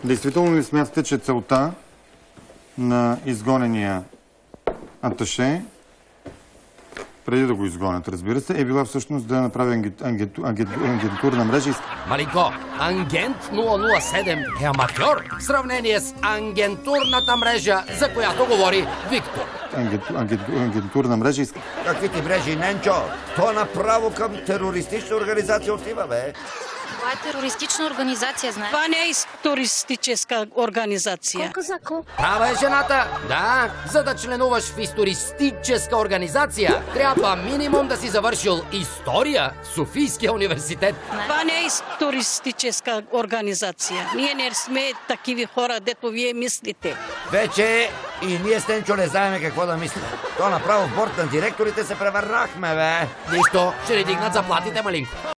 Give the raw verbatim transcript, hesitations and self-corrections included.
Действително ли смятате, че целта на изгонения аташе, преди да го изгонят, разбира се, е била всъщност да направи агентурна мрежа? Малинко, Агент нула нула седем е аматьор в сравнение с агентурната мрежа, за която говори Виктор. Агентурна мрежа... Какви ти мрежи, Ненчо? То направо към терористична организация отива, бе. Това е терористична организация, знаеш? Това не е историческа организация. Казако. Права е жената. Да, за да членуваш в историческа организация, трябва минимум да си завършил история в Софийския университет. Това не е историческа организация. Ние не сме такива хора, дето вие мислите. Вече и ние с Ненчо не знаем какво да мислим. То направо в борт на директорите се превърнахме, бе. Нищо, ще ни дигнат заплатите, Малинко.